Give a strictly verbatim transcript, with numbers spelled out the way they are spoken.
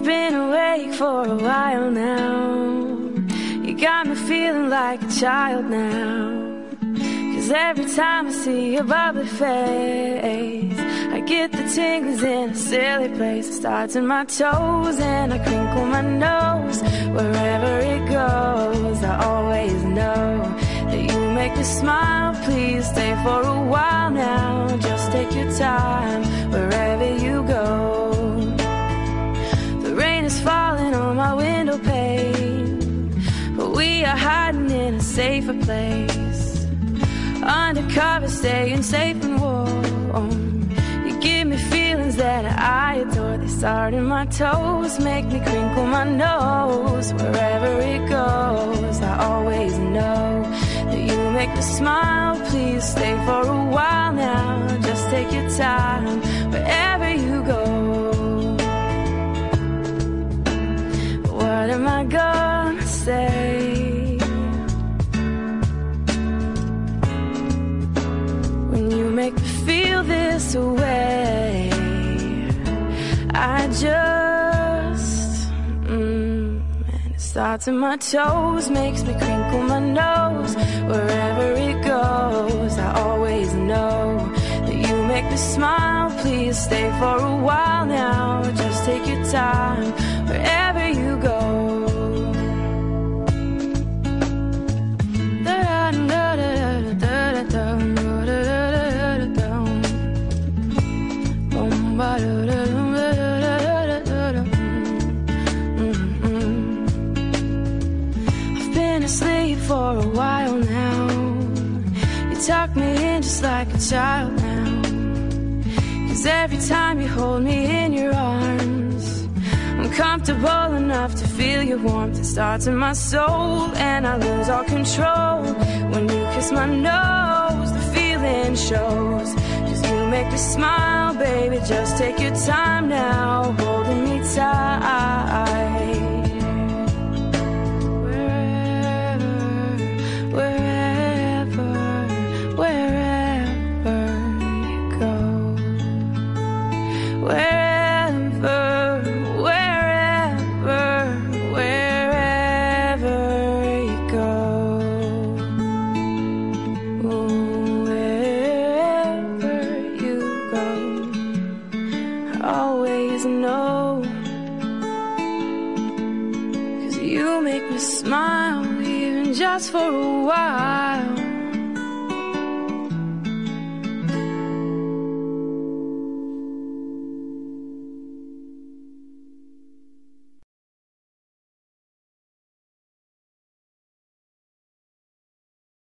You've been awake for a while now. You got me feeling like a child now. 'Cause every time I see your bubbly face, I get the tingles in a silly place. It starts in my toes and I crinkle my nose. Wherever it goes, I always know that you make me smile. Please stay for a while now. Just take your time wherever you go. The rain is falling on my window pane, but we are hiding in a safer place. Undercover, staying safe and warm. You give me feelings that I adore. They start in my toes, make me crinkle my nose. Wherever it goes, I always know that you make me smile. Please stay for a while now. Just take your time wherever you go. What am I gonna say? Make me feel this way. I just mm, and it starts in my toes, makes me crinkle my nose. Wherever it goes, I always know that you make me smile. Please stay for a while now. Just take your time wherever you go. I've been asleep for a while now. You tuck me in just like a child now. 'Cause every time you hold me in your arms, I'm comfortable enough to feel your warmth. It starts in my soul and I lose all control. When you kiss my nose, the feeling shows. Make me smile, baby, just take your time now, holding me tight. Wherever, wherever, wherever you go. Wherever, wherever, wherever you go. Ooh. Always know, 'cause you make me smile, even just for a while.